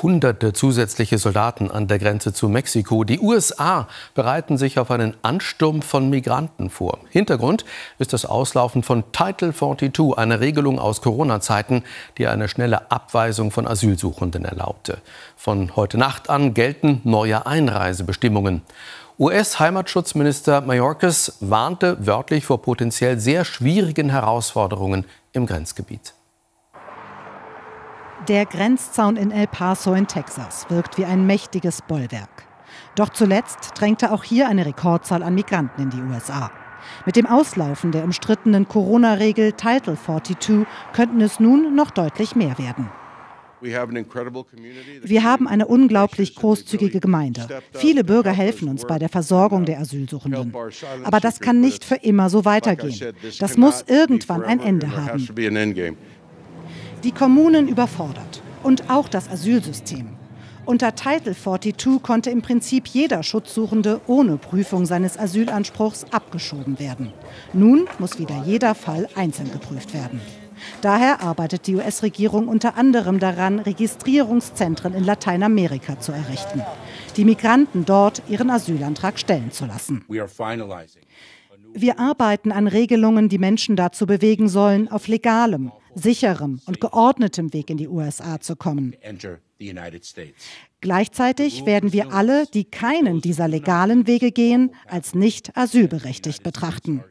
Hunderte zusätzliche Soldaten an der Grenze zu Mexiko. Die USA bereiten sich auf einen Ansturm von Migranten vor. Hintergrund ist das Auslaufen von Title 42, einer Regelung aus Corona-Zeiten, die eine schnelle Abweisung von Asylsuchenden erlaubte. Von heute Nacht an gelten neue Einreisebestimmungen. US-Heimatschutzminister Mayorkas warnte wörtlich vor potenziell sehr schwierigen Herausforderungen im Grenzgebiet. Der Grenzzaun in El Paso in Texas wirkt wie ein mächtiges Bollwerk. Doch zuletzt drängte auch hier eine Rekordzahl an Migranten in die USA. Mit dem Auslaufen der umstrittenen Corona-Regel Title 42 könnten es nun noch deutlich mehr werden. Wir haben eine unglaublich großzügige Gemeinde. Viele Bürger helfen uns bei der Versorgung der Asylsuchenden. Aber das kann nicht für immer so weitergehen. Das muss irgendwann ein Ende haben. Die Kommunen überfordert und auch das Asylsystem. Unter Title 42 konnte im Prinzip jeder Schutzsuchende ohne Prüfung seines Asylanspruchs abgeschoben werden. Nun muss wieder jeder Fall einzeln geprüft werden. Daher arbeitet die US-Regierung unter anderem daran, Registrierungszentren in Lateinamerika zu errichten, die Migranten dort ihren Asylantrag stellen zu lassen. Wir arbeiten an Regelungen, die Menschen dazu bewegen sollen, auf legalem, sicherem und geordnetem Weg in die USA zu kommen. Gleichzeitig werden wir alle, die keinen dieser legalen Wege gehen, als nicht asylberechtigt betrachten.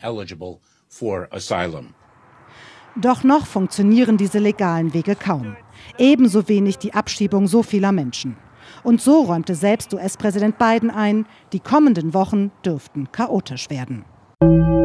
Doch noch funktionieren diese legalen Wege kaum. Ebenso wenig die Abschiebung so vieler Menschen. Und so räumte selbst US-Präsident Biden ein, die kommenden Wochen dürften chaotisch werden.